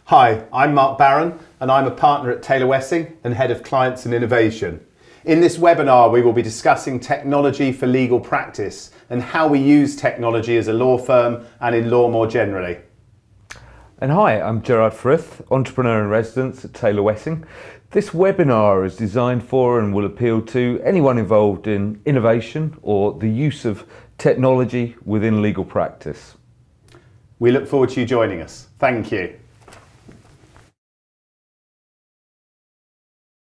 Hi, I'm Mark Barron and I'm a partner at Taylor Wessing and Head of Clients and Innovation. In this webinar we will be discussing technology for legal practice and how we use technology as a law firm and in law more generally. And hi, I'm Gerard Frith, Entrepreneur in Residence at Taylor Wessing. This webinar is designed for and will appeal to anyone involved in innovation or the use of technology within legal practice. We look forward to you joining us. Thank you.